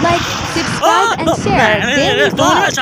like, subscribe and share daily vlogs.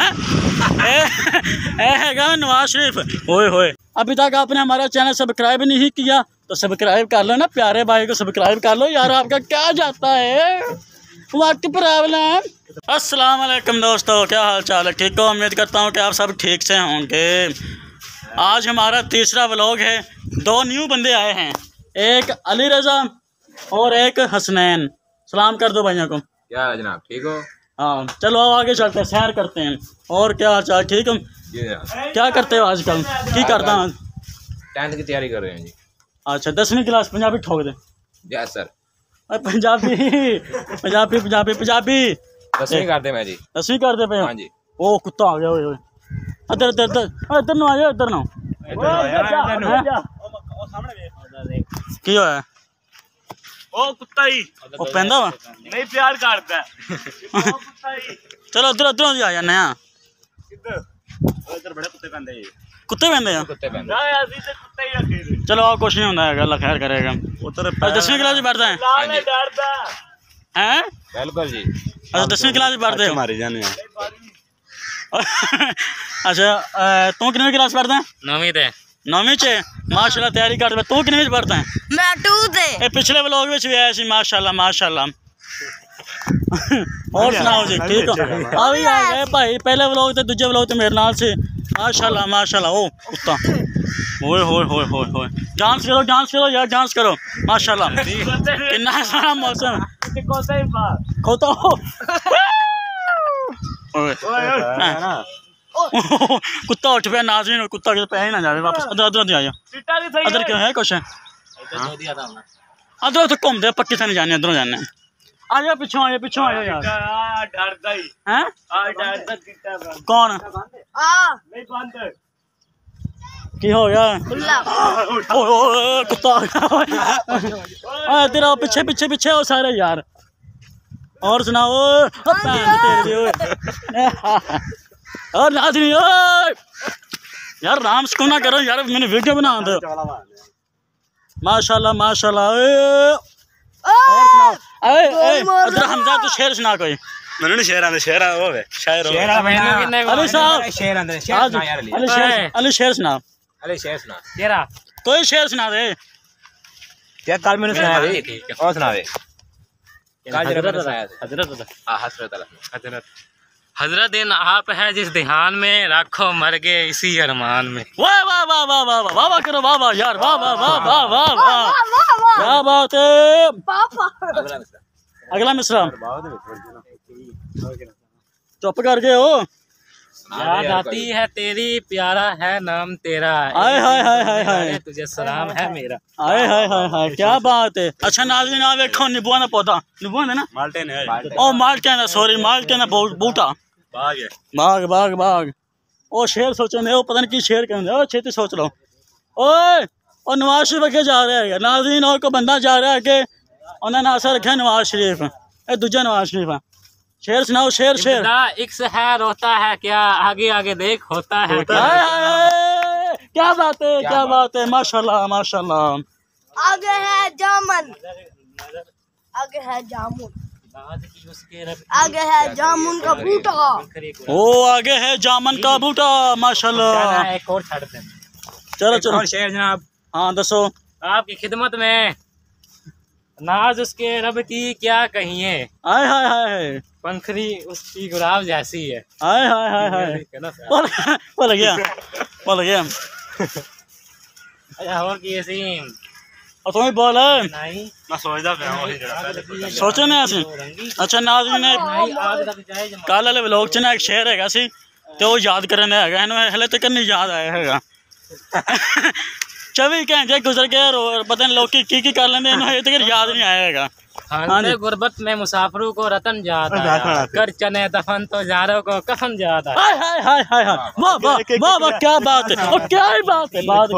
Nawaz Sharif होए होए, अभी तक आपने हमारा चैनल सब्सक्राइब नहीं किया तो सब्सक्राइब कर लो ना, प्यारे भाई को सब्सक्राइब कर लो यार। आपका क्या जाता है वक्त प्रॉब्लम। अस्सलाम वालेकुम दोस्तों, क्या हाल चाल है? ठीक हो? उम्मीद करता हूँ कि आप सब ठीक से होंगे। आज हमारा तीसरा व्लॉग है। दो न्यू बंदे आए हैं, एक अली रज़ा और एक हसनैन। सलाम कर दो भाइयों को। क्या है जनाब, ठीक हो? हाँ चलो आगे चलते हैं, सैर करते हैं। और क्या हाल चाल? ठीक हो? क्या करते हो आजकल? की करता हूँ? 10th की तैयारी कर रहे हैं जी। अच्छा 10वीं क्लास। पंजाबी ठोक दे। Yes sir. पंजाबी पंजाबी पंजाबी पंजाबी 10वीं करते मैं जी। 10वीं करते पे? हाँ जी। ओ कुत्ता आ गया। ओए ओए इधर इधर इधर इधर ना आया, इधर ना की होया? ओ कुत्ता ही ओ पैंदा वा नहीं प्यार करता है। ओ कुत्ता ही चलो उधर उधर आ जाने आ। इधर बड़े कुत्ते पैंदे जी। कुत्ते पैंदे हैं? कुत्ते पहनते ना अभी से कुत्ते ही रखे। चलो और कुछ नहीं होता है, अल्लाह खैर करेगा। उधर 10वीं क्लास में पढ़ता है लाल है डरदा हैं? बिल्कुल जी। अच्छा 10वीं क्लास में पढ़ते हो? हमारे जाने अच्छा तू कितनी क्लास पढ़ता है? 9वीं ते 9वीं च माशाल्लाह तैयारी कर रहा। तू कितनी पढ़ता है? मैं 2 ते। ये पिछले व्लॉग में भी आया सी माशाल्लाह माशाल्लाह। और सुनाओ जी, ठीक हो? अभी आ गए भाई, पहले व्लॉग थे दूसरे व्लॉग थे मेरे नाल से। माशाल्लाह माशाल्लाह। ओ कुत्ता ओए होए होए होए होए, डांस करो यार, डांस करो माशाल्लाह। कितना सारा मौसम खोता हो। कुत्ता उठ पे नाज़रीन, कुत्ता के पैसे ना जाए वापस। अदर आ जा। अदर क्यों है कुछ? अदर तो घूमते पक्की से नहीं जाने, अदरों जाने। आ जाओ पिछों, आ जाओ यार। डरदा ही हैं? आ डरदा कितना कौन नहीं बंद की हो गया? खुला ओ कुत्ता आ तेरा पीछे पीछे पीछे हो सारे यार। और सुनाओ और नाज़रीन यार, राम सुकून ना करो यार, मैंने वीडियो बना दो। माशाल्लाह माशाल्लाह। और सुनाओ। अदर हमजा तो शेर सुना कोई। मैंने नहीं शेर आंदे, शेर वो है शायर हो। अली साहब शेर अंदर शेर आज सुना यार। अली शेर सुना। अरे शेर सुना तेरा कोई शेर सुना दे। क्या कल मैंने सुनाया भाई, और सुना दे। हजरत दिन आप है जिस ध्यान में, राखो मर गए इसी अरमान में। वाह वाह वाह वाह वाह वाह वाह करो, वाह वाह यार, वाह वाह वाह वाह वाह वाह, क्या बात है। पापा अगला मिसरा चुप कर गए हो। याद आती है तेरी, प्यारा है नाम तेरा, हाय हाय हाय हाय हाय, तुझे सलाम है मेरा। हाय हाय हाय हाय, क्या बात है। अच्छा नाज़रीन आ देखो, नींबू का पौधा, नींबू है ना? माल्टे ने ओ माल्टे ना, सॉरी माल्टे ना, बूटा बाग है। बाग बाग बाग। ओ शेर सोचो ने, ओ पता नहीं की शेर कहते। ओ छेती सोच लो। ओए और नवाज शरीफ अगे जा रहा है नाज़रीन, और को बंदा जा रहा है कि उन्हें नासा रखा नवाज शरीफ, ये दूजा नवाज शरीफ है। शेर सुनाओ, शेर शेर। इक्स है रोता है क्या, आगे आगे देख होता है क्या। हाय हाय, क्या बात है, क्या बात है, माशाल्लाह माशाल्लाह। आगे है जामुन, आगे है जामुन, आगे है जामुन का बूटा। ओ आगे है जामन का बूटा माशाल्लाह। एक और छाड़ दें। चलो चलो और शेर जनाब। हाँ दसो। आपकी खिदमत में नाज उसके रब की क्या कहिए, हाय हाय हाय, पंखरी उसकी गुलाब जैसी है। हाय हाय हाय हाय, बोल गया बोल गया। अच्छा और की सीन और तुम्हें बोल नहीं मैं सोचदा पिया सोचो ना ऐसे। अच्छा नाज़रीन ने कल वाले व्लॉग च ना एक शेर हैगा सी, ते वो याद करने हैगा, हले तक नहीं याद आया हैगा। 24 घंटे गुजर गए और पता नहीं लोग की कर लेंगे, इन्हें तक याद नहीं आया हैगा। हां गुर्बत में मुसाफिरों को रतन जाता है, कर चने दफन तो जारों को कफन जाता है। हाय हाय हाय हाय हाय, वाह वाह वाह वाह, क्या बात है, और क्या ही बात है, बात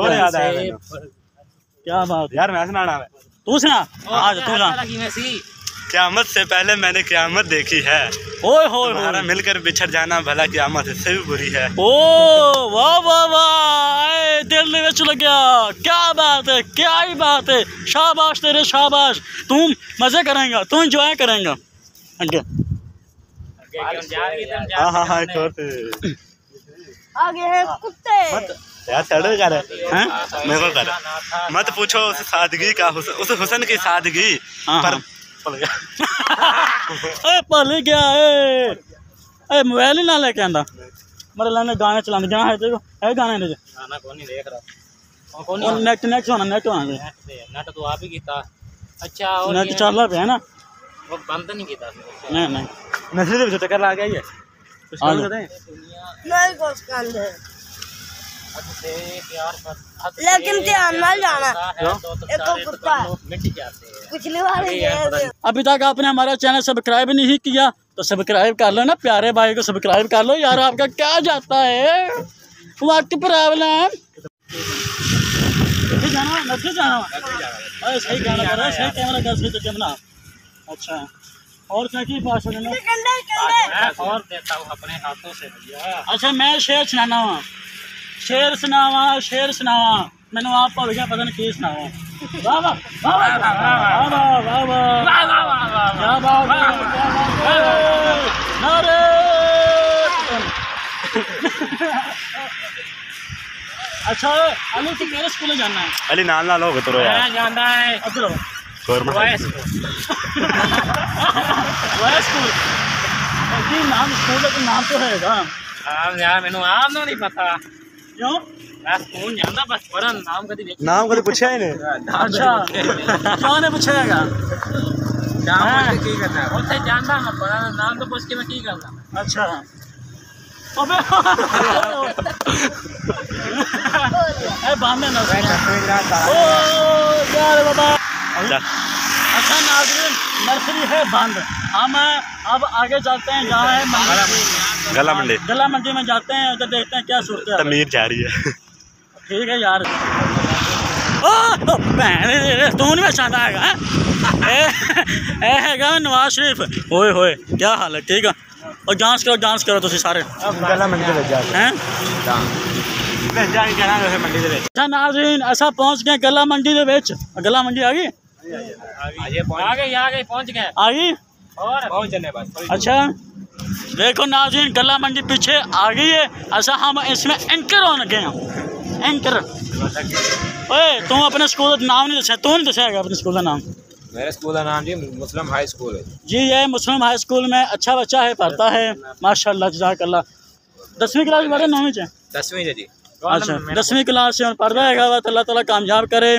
क्या बात यार। मैं सुनाना है, तू सुना। आज तू सुना। क़यामत से पहले मैंने क़यामत देखी है, ओए होए हमारा मिलकर बिछड़ जाना भला क़यामत इससे भी बुरी है। ओ वाह वाह वाह, दिल में चल गया, क्या बात है, क्या ही बात है। शाबाश तेरे शाबाश, तुम मजे करेंगे, तुम एंजॉय करेंगे। हाँ हाँ एक और आगे है कुत्ते। यार सड़े कर मेरे को कर मत पूछो उस सादगी का उस हुस्न की सादगी पर पल गया पल गया ए मोबाइल ही ना लेके आंदा मतलब लाने गाने चलाने जाना है तेरे को है गाने ने गाना कौन नहीं देख रहा कौन और नेट होना नेट तो आप ही कीता अच्छा और नेट चल रहा है ना वो बंद नहीं कीता नहीं नजर से चक्कर ला गया ये कुछ हाँ कर दे नहीं कुछ कर दे प्यार लेकिन ध्यान ना जाना। एक कुत्ता मिट जाते हैं पिछली बार ये अभी तक आपने हमारा चैनल सब्सक्राइब नहीं किया तो सब्सक्राइब कर लो ना, प्यारे भाई को सब्सक्राइब कर लो यार, आपका क्या जाता है वक्त प्रॉब्लम जाना सही गाना कर रहा है, सही कैमरा कर सही तरीके बना। अच्छा और क्या की बात है मैं और देता हूँ अपने हाथों से भैया। अच्छा मैं शेर सुनाना वा शेर सुनावा मैंने आप भुल गया पता नहीं की सुनावा। वाह वाह वाह वाह वाह वाह वाह क्या बात है अच्छा अली तू मेरे स्कूल जाना है अली नाल नाल हो गए तो यार मैं जानता है अदरो गवर्नमेंट वॉइस स्कूल की नाम स्कूल का नाम तो हैगा आम यार मैंने आम नहीं पता क्यों मैं स्कूल जानता बस पढ़न नाम कभी देख नाम कभी पूछा ही नहीं। अच्छा क्यों ने पूछेगा नाम की करना उसे जानता मैं पढ़न नाम तो पूछ के मैं की करना। अच्छा अबे ए बांधे ना ओ यार बाबा। अच्छा नाज़रीन नर्सरी है बंद, हम अब आगे चलते हैं जहाँ है गला मंडी में जाते हैं, उधर देखते हैं क्या सूरत है। तमीर जा रही है ठीक है यार तू नहीं पहचानता है नवाज शरीफ ओए होए क्या हाल है ठीक है और डांस करो तुम सारे अच्छा नाज़रीन ऐसा पहुँच गए गला मंडी के विच गला मंडी आ गई पहुँच गए आ गई और पहुँचने बस। अच्छा देखो नाज़रीन गला मंडी पीछे आ गई है। ऐसा हम इसमें एंकर होने गए हैं एंकर। ओए तुम अपने स्कूल का नाम नहीं दसा, तू नहीं दसेगा अपने स्कूल का नाम? मेरे स्कूल का नाम जी मुस्लिम हाई स्कूल है जी, ये मुस्लिम हाई स्कूल में अच्छा बच्चा है, पढ़ता है माशाल्लाह जज़ाकल्लाह। 10वीं क्लास में 9वीं च 10वीं जी। अच्छा 10वीं क्लास से पढ़ता है, अल्लाह ताला कामयाब करे।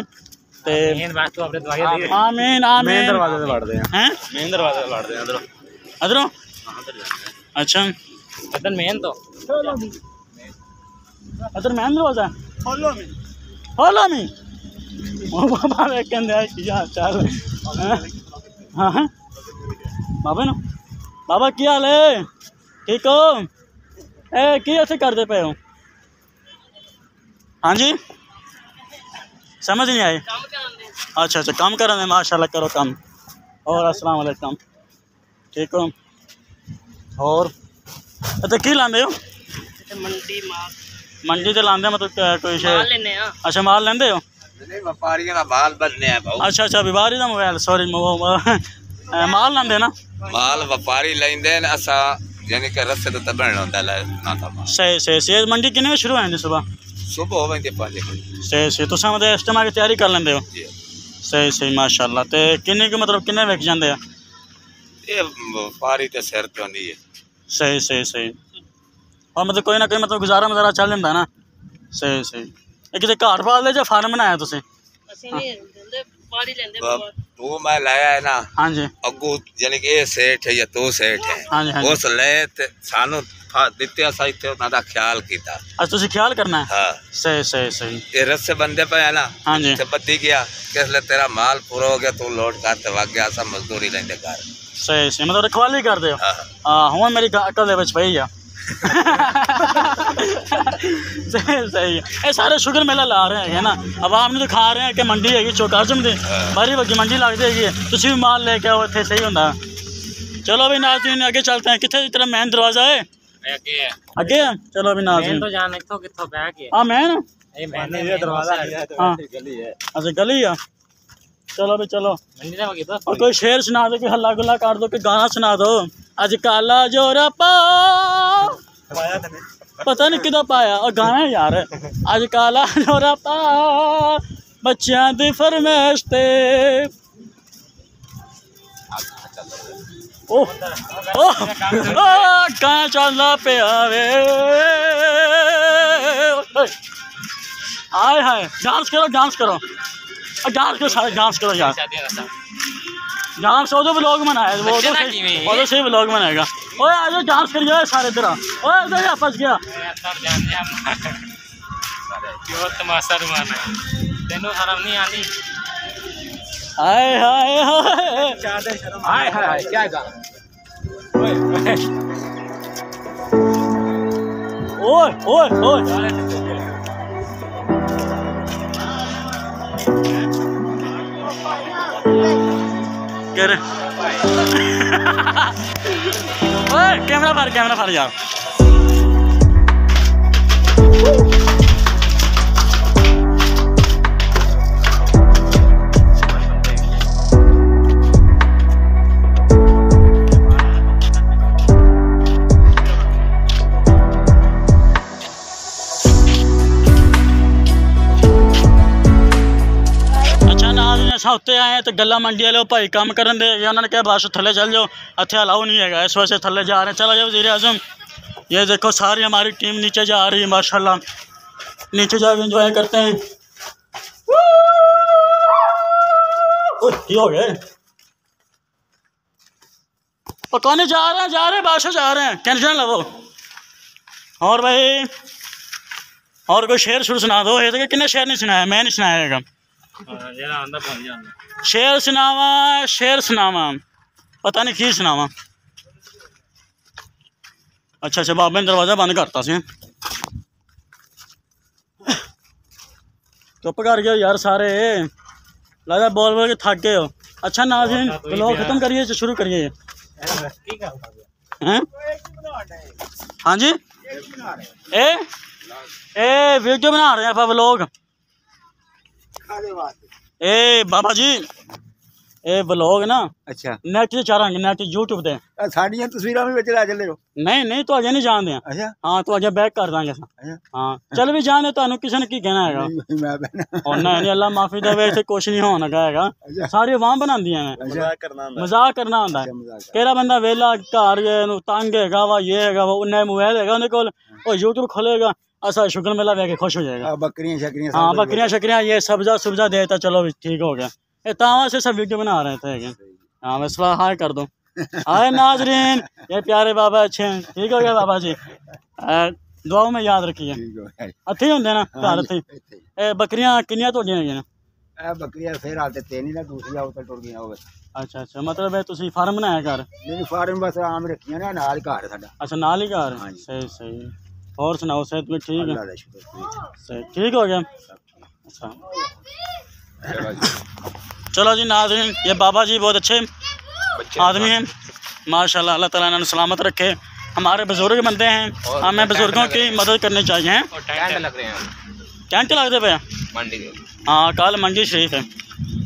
आमीन आमीन। दरवाजे से बढ़ते हैं मेन दरवाजे से बढ़ते हैं अदरों। अच्छा अदर मेन तो अदर मेन दरवाजा फॉलो मी बाबा कहते हैं चल हाँ हाँ बाबा ना बाबा की हाल है ठीक हो ए की ऐसे करते पे हो? हाँ जी समझ नहीं आई। अच्छा काम कर रहे हैं माशाल्लाह, करो काम। और अस्सलाम वालेकुम ठीक हो और अच्छा की लाते हो? मंडी से लाते मतलब कोई शे अच्छा माल लेंदे हो? व्यापारी का माल बनने है भाऊ। अच्छा व्यापारी का मोबाइल सॉरी माल लाते ना माल व्यापारी लेंदे ने असा यानी कि रस्ते तो तबण होंदा ना था। सही मंडी कितने बजे शुरू होती सुबह हो वेंदी 5 बजे। सही तुम मतलब इस्तेमाल की तैयारी कर लेंदे हो? सही माशाल्लाह। तो किन्ने के मतलब किन्ने विक जाते हैं? ये व्यापारी तो सिर तो नहीं है। सही और मतलब कोई ना कोई मतलब गुजारा मजारा चल जाता है ना। सही कितने घर पाल या फार्म बनाया तुम? तू मैं लाया है ना हाँ जी अगू यानी कि ये सेठ है या तू सेठ है हाँ जी उस ले सानू दिते असा इत्थे उन्हां दा ख्याल कीता। अच्छा तुझे ख्याल करना है? हाँ सही ये रस्से बंदे पे है ना हाँ जी ते बद्दी गया किसले तेरा माल पूरा हो गया तू लोड करते वग गया सब मजदूरी लेंदे घर। सही मतलब रखवाली कर दे। हाँ हाँ हुआ मेरी अकल दे विच पई आ। सही है। सारे शुगर मेला ला रहे हैं ना, आवाम ने तो खा रहे हैं कि मंडी है चौकाजम दे बारी बगी मंडी लगती है, तुम भी माल लेके आओ इतने सही होंगे। चलो अभी नाज़रीन आगे चलते हैं। कितने तेरा मेन दरवाजा है? अगे है चलो अभी नाज़रीन तो जान इत्थों कित्थों बह के हाँ मैन ये दरवाजा हाँ गली है। अच्छा गली है चलो अभी चलो। मंडी ने और कोई शेर सुना दो, कोई हल्ला गुल्ला कर दो, कोई गाना सुना दो। अज काला जोरा पा पता नहीं किदा पाया और गाना है यार। अज काला जोरा पा बच्चियां दी फरमाइश ते ओह ओह कहाँ चलना पे आवे हाय हाय डांस करो डांस करो सारे डांस करो यार। डांस वो व्लॉग बनाया वो तो सही व्लॉग बनाएगा। ओए आज डांस करिए सारे तरह। ओए इधर या फंस गया क्यों तमाशा रुमाना तेनू शर्म नहीं आनी। हाय हाय हाय हाय क्या गा ओए ओए ओए क्या रे ओए कैमरा फाड़ यार। उत्ते आए तो गला मंडी वाले भाई काम करन दे उन्होंने कहा बस थले चल जाओ इतने अलाउ नहीं है इस वजह से थले जा रहे हैं। चलो जाओ वज़ीर आज़म ये देखो सारी हमारी टीम नीचे जा रही है माशाल्लाह नीचे जाकर एंजॉय करते हैं। हो गए पकाने जा रहे हैं बादशाह जा रहे हैं टेंशन लो। और भाई और कोई शेर शुरू सुना दो। ये तो किन्ने शेर नहीं सुनाया मैं नहीं सुनाया शेर सुनावा पता नहीं की सुनावा। अच्छा बाबे ने दरवाजा बंद करता सी चुप कर गए यार सारे लगा बोल के थक गए हो। अच्छा नाज़रीन व्लॉग खत्म करिए शुरू करिए। हाँ जी ए वीडियो बना रहे हैं आप व्लॉग। ए बाबा जी ए व्लॉग ना अच्छा नेट से चारांगे नेट यूट्यूब पे साड़ियां तस्वीरां भी विच ला चले हो। नहीं तो अजे नहीं जानते। अच्छा हाँ तो अजे बैक कर देंगे। अच्छा हाँ चल भी जाने तुहानू किसी ने की कहना है मैं बहना और नहीं अल्लाह माफी देवे इत्थे कुछ नहीं होना है सारी अवाम बनांदियां ने मजाक करना होंदा है। केड़ा बंदा वेला घर तंग हैगा वा ये हैगा वा उन्हें मोबाइल हैगा उन्हें कोल ओ यूट्यूब खोलेगा ऐसा शुक्र मेला वे के खुश हो जाएगा। बकरियां शकरियां हाँ बकरियां ये सब्जा देता चलो ठीक हो गया। ये तावा से सब वीडियो बना रहे थे। हाँ मैं सलाह हाय कर दूँ। आए नाजरीन ये प्यारे बाबा अच्छे हैं ठीक हो गया बाबा जी दुआओं में याद रखिए अच्छे होंगे ना घर थे। बकरियां किनिया तोड़ियां ने बकरियां फिर हाल ते नहीं ना दूसरी आउ ते टुर गई हो। अच्छा मतलब है तुसी फार्म बनाया घर नहीं फार्म बस आम रखियां ना नाल घर साडा। अच्छा नाल ही घर सही और सुनाओ सेहत में ठीक है सही ठीक हो गया। अच्छा चलो जी नाज़रीन ये बाबा जी बहुत अच्छे आदमी हैं माशाल्लाह अल्लाह ताला इन्हें सलामत रखे। हमारे बुजुर्ग बंदे हैं हमें बुजुर्गों की मदद करनी चाहिए। कैंट लगते पे हाँ कल मंडी शरीफ है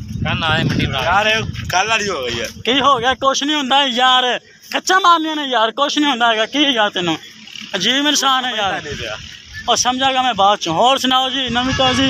की हो गया कुछ नहीं होंदा यार कच्चा मारने ने यार कुछ नहीं होंदा की यार तेनों अजीब इंसान है यार और समझागा मैं बात चूँ। और सुनाओ जी नवी ताजी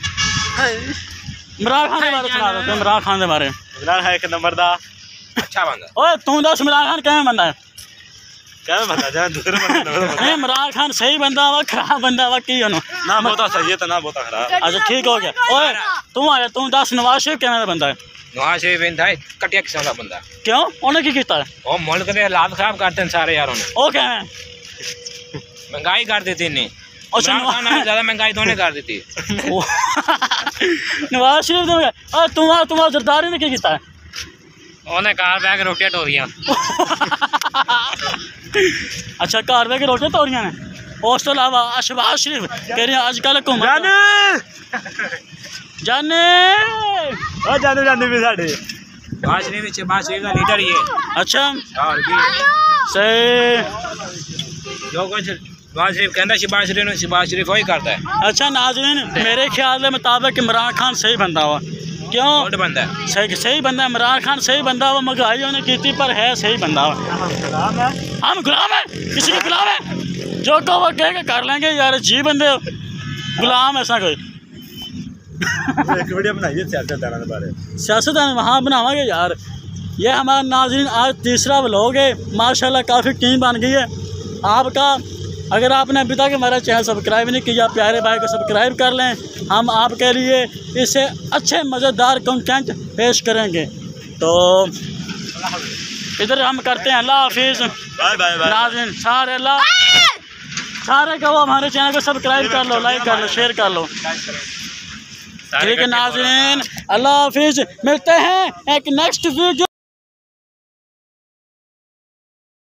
इमरान खान के बारे सुना दो। इमरान खान के बारे एक नंबर दा अच्छा बंदा। ओए तू दस इमरान खान कैसे बंदा है क्या बंदा जा दूसरे बंदे इमरान खान सही बंदा वा खराब बंदा वा की ना बहुत सही है तो ना बहुत खराब। अच्छा ठीक हो गया। ओए तू आया तू दस नवाज शरीफ कैसे बंदा है। नवाज शरीफ इंदा कटिया किस्म का बंदा क्यों उन्हें की किया है वो मुल्क के हालात खराब करते हैं सारे यारों ने। ओ क्या है महंगाई कर दी थी नहीं अच्छा ज्यादा महंगाई तो कर दी थी नवाज शरीफ ने तुम्हारा जरदारी ने क्या किया है उन्हें कार बह के रोटियां टोरियां अच्छा घर बह के रोटियां टोरियां ने। उस तो अलावा शहबाज शरीफ कह रहे हैं अजकल घूम जाने भी साढ़े शहबाज शरीफ का लीडर ही है। अच्छा और सही जो कुछ शहबाज शरीफ कहता शहबाज शरीफ वही करता है। अच्छा नाज़रीन मेरे ख्याल के मुताबिक इमरान खान सही बंदा हुआ क्यों बंदा सही बंदा इमरान खान सही बंदा वो महंगाई उन्हें की थी पर है सही बंदा हम गुलाम है किसी के गुलाम है जो को वो कहेगा कर लेंगे यार जी बंदे हो गुलाम ऐसा कोई एक वीडियो बनाइए सियासतदानों के बारे में सियासतदान वहाँ बनावांगे यार। ये हमारा नाज़रीन आज तीसरा व्लॉग है माशाल्लाह काफ़ी टीम बन गई है आपका। अगर आपने अभी तक हमारा चैनल सब्सक्राइब नहीं किया प्यारे भाई को सब्सक्राइब कर लें। हम आपके लिए इससे अच्छे मज़ेदार कंटेंट पेश करेंगे। तो इधर हम करते हैं अल्लाह हाफिज़ बाय बाय बाय नाज़रीन सारे अल्लाह सारे को हमारे चैनल को सब्सक्राइब कर लो लाइक कर लो शेयर कर लो ठीक है नाज़रीन अल्लाह हाफिज़ मिलते हैं एक नेक्स्ट वीडियो।